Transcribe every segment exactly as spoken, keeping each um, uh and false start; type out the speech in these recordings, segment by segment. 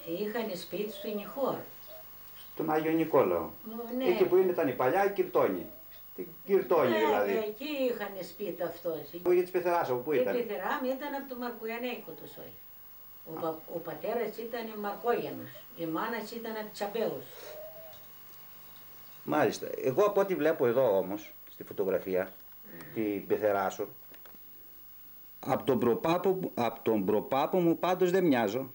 είχαν σπίτι στην Ηχόρ. Στον Άγιο Νικόλαο. Ναι. Εκεί που ήταν η παλιά Κυρτώνη. Την Κυρτώνη Ναι, δηλαδή. εκεί είχαν σπίτι αυτός. Ο για της Πεθεράς, όπου Η ήταν. Πεθερά μου ήταν από το Μαρκογιαννέικο το σόι. Ο, πα, ο πατέρας ήταν Μαρκόγιανος, η μάνας ήταν από Τσαμπέους. Μάλιστα. Εγώ από ό,τι βλέπω εδώ όμως, στη φωτογραφία, mm. την Πεθεράσο, από τον, προπάπο, από τον προπάπο μου πάντως δεν μοιάζω.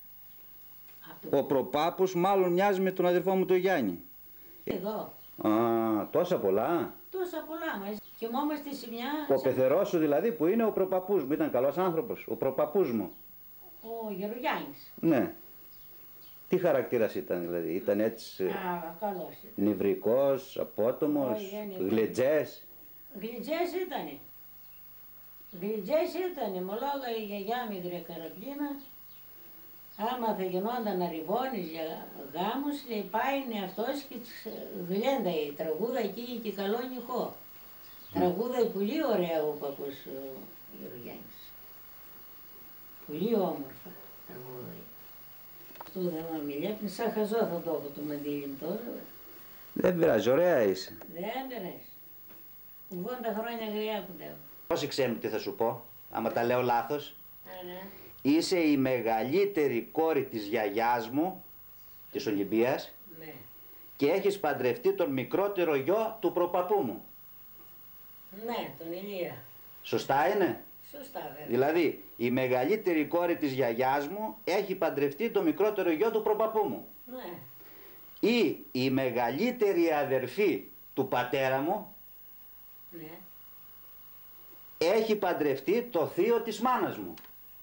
Το... Ο προπάπος μάλλον μοιάζει με τον αδερφό μου τον Γιάννη. Εδώ. Α, τόσα πολλά. Τόσα πολλά μας. Κοιμόμαστε σε μια... Ο πεθερός σου δηλαδή που είναι ο προπαπούς μου, ήταν καλός άνθρωπος, ο προπαπούς μου. Ο Γερογιάννης. Ναι. Τι χαρακτήρας ήταν δηλαδή, ήταν έτσι... Α, καλός ήταν. Νευρικός, απότομος, γλετζές. Γλετζές ήτανε. Γλετζές ήτανε. Μου λόγα η γιαγιά μικρή Καραπλίνα, άμα θα γινόταν αριβώνεις για γάμους, λέει πάει αυτός και γλένταει τραγούδα εκεί και καλό νυχό. Mm. Τραγούδαει πολύ ωραία ο παππούς ο Γερογιάννης. Πολύ όμορφα τραγούδαει. Αυτό δεν με μιλέπει, σαν χαζό θα το έχω το μαντίλι μου τώρα. Δεν πειράζει, ωραία είσαι. Δεν πειράζει. ογδόντα χρόνια γριά κοντεύω. Πρόσεξε μου τι θα σου πω, άμα τα λέω λάθος. Α, ναι. Είσαι η μεγαλύτερη κόρη της γιαγιάς μου, της Ολυμπίας, Ναι. και έχεις παντρευτεί τον μικρότερο γιο του προπαππού μου. Ναι, τον Ηλία. Σωστά είναι? Σωστά βέβαια. Δηλαδή, η μεγαλύτερη κόρη της γιαγιάς μου έχει παντρευτεί τον μικρότερο γιο του προπαππού μου. Ναι. Ή η μεγαλύτερη αδερφή του πατέρα μου Ναι. έχει παντρευτεί το θείο της μάνας μου.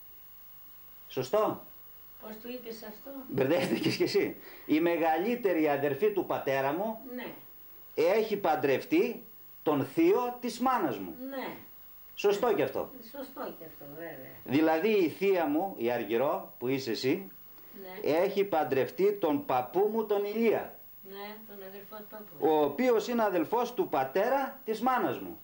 Σωστό? Πώς του είπες αυτό? Μπερδεύτηκες κι εσύ. Η μεγαλύτερη αδερφή του πατέρα μου Ναι. έχει παντρευτεί τον θείο της μάνας μου. Ναι. Σωστό κι αυτό. Σωστό κι αυτό βέβαια. Δηλαδή η θεία μου, η Αργυρό, που είσαι εσύ, Ναι. έχει παντρευτεί τον παππού μου τον Ηλία. Ναι, τον αδερφό του παππού. Ο οποίος είναι αδελφός του πατέρα της μάνας μου.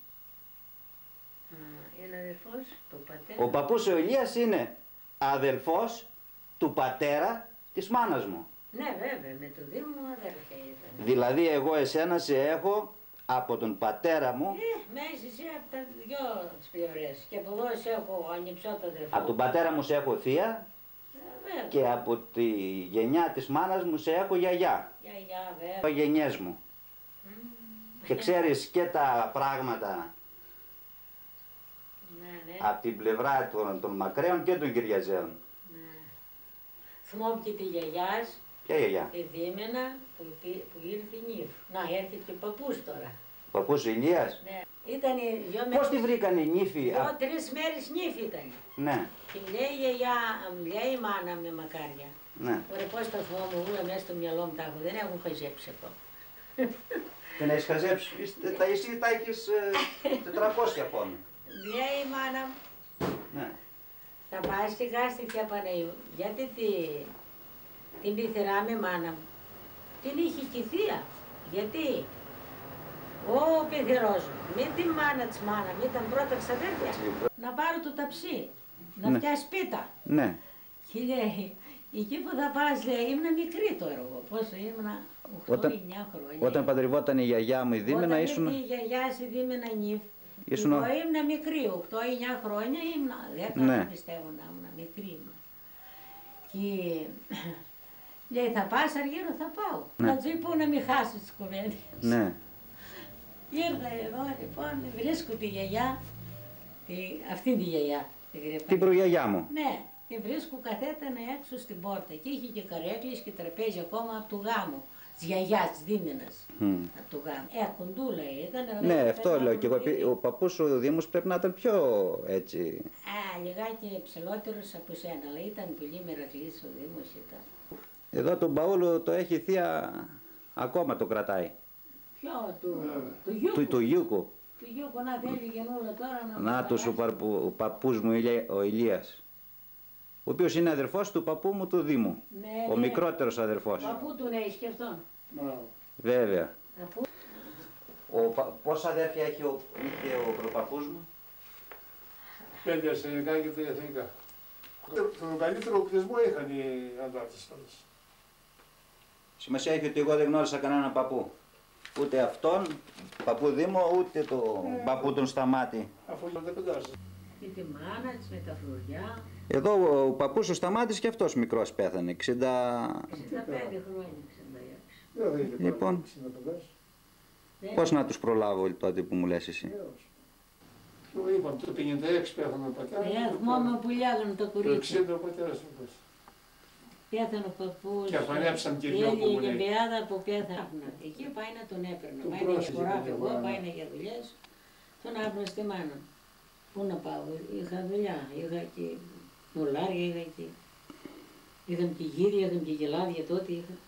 Α, είναι αδερφός του πατέρα. Ο παππούς ο Ηλίας είναι αδελφός του πατέρα της μάνας μου. Ναι βέβαια, με το δήμο μου αδέρφια ήταν. Δηλαδή εγώ εσένα σε έχω από τον πατέρα μου. Ε, μέσα εσύ από τα δυο πλευρές. Και από εδώ σε έχω ανιψώτο αδερφό. Από τον πατέρα μου σε έχω θεία. Ε, Και από τη γενιά της μάνας μου σε έχω γιαγιά. Γιαγιά βέβαια. Το γενιές μου. Mm. Και ξέρεις και τα πράγματα Ναι, ναι. από την πλευρά των, των Μακραίων και των Κυριαζέων. Ναι. Θυμόμαι και τη γιαγιάς, Ποια γιαγιά? τη Δήμαινα που, υπή- που ήρθε η νύφη. Να έρθει και ο παππούς τώρα. Ο παππούς Ηλίας. Ναι. Ήταν δυο Πώς τη βρήκανε οι νύφοι? Δυο, τρεις μέρες νύφη ήταν. Ναι, Και λέει η γιαγιά, μου λέει η μάνα με μακάρια. ναι. Ωραία, πώς τα θυμόμαι, όλα μέσα στο μυαλό μου τα έχω, δεν έχουν χαζέψει ακόμα. Δεν έχεις χαζέψει. Είστε- Τα εσύ τα έχεις ε, τετρακόσια πόνοι. Λέει η μάνα μου, Ναι. θα πας στη γάστη θεία Παναγίου, γιατί τη, την πειθερά με μάνα μου. Την είχε και η θεία. Γιατί ο πειθερός μου, με τη μάνα της μάνα μου, ήταν πρώτα ξαδέρφια, να πάρω το ταψί, να Ναι. πιάσει πίτα. Ναι. Και λέει, εκεί που θα πας, λέει, ήμουν μικρή τώρα εγώ, πόσο ήμουν, οκτώ Όταν- εννιά χρόνια. Όταν παντρευόταν η γιαγιά μου η Δήμαινα Όταν ήσουν... ήρθε η γιαγιά στη Δήμαινα νύφ, Ήσουν ο- εγώ ήμουν μικρή, οκτώ εννιά χρόνια ήμουν, δέκα Ναι. πιστεύω να ήμουν μικρή ήμουν. Και λέει, θα πας Αργύρο, θα πάω. Ναι. Να του είπω να μην χάσω τις κουβέντες. Ναι. Ήρθα εδώ λοιπόν, βρίσκω τη γιαγιά, τη, αυτή τη γιαγιά. Τη Την γρεπανή. προγιαγιά μου. Ναι, τη βρίσκω καθέτανα έξω στην πόρτα και είχε και καρέκλες και τραπέζι ακόμα από του γάμου. Της γιαγιάς, της Δήμηνας. Μμ. Από του γάμου. Ε, κοντούλα ήταν. Ναι, ρε, αυτό ήταν λέω και εγώ. παιδί. Ο παππούς ο Δήμος πρέπει να ήταν πιο έτσι. Α, λιγάκι ψηλότερος από σένα, αλλά ήταν πολύ μερακλής ο Δήμος ήταν. Εδώ τον Παόλο το έχει η θεία, ακόμα το κρατάει. Ποιο, του, του Γιούκου. Του, του Γιούκου. Του Γιούκου, να θέλει γενούλα τώρα να... Να τους ο, παρπου- ο παππούς μου Ηλία- ο Ηλίας. Ο οποίος είναι αδερφός του παππού μου του Δήμου. Ναι, Ο ναι. μικρότερος αδερφός. Παππού του λέει και αυτόν. Βέβαια. Αφού... Ο, πα- πόσα αδέρφια έχει ο, είχε ο προπαππούς μου? Πέντε αρσενικά και τρία εθνικά. Τον καλύτερο κτισμό είχαν οι αντάρτες όλες. Σημασία έχει ότι εγώ δεν γνώρισα κανέναν παππού. Ούτε αυτόν, παππού Δήμο, ούτε το Ε, παππού τον Σταμάτη. Αφού γίνονται πεντάρες. Και τη μάνα της με τα φλουριά. Εδώ ο παππούς ο Σταμάτης και αυτός μικρός πέθανε, εξήντα... εξήντα πέντε χρόνια, εξήντα έξι. Δεν θα είναι Λοιπόν. πάλι εξήντα πέντε. Πώς να τους προλάβω τότε που μου λες εσύ. Το είπαμε, το πενήντα έξι πέθανε ο πατέρας. Ε, θυμάμαι που λέγανε το Το κορίτσι. εξήντα ο πατέρας του πέθανε. Πέθανε ο παππούς. Και αφανέψαν και δυο η που μου λέει. Ελιάδα που πέθανε. Εκεί πάει να τον έπαιρνε. Τον Πάει να πρόσεχε για χωράφι την εγώ, αγορά. πάει να για δουλειές. Τον άφηνα στη μάνα. Πού να πάω, είχα δουλειά, είχα και μολάρια, είχα και... Είχαν και γύρια, είχαν και γελάδια τότε είχα.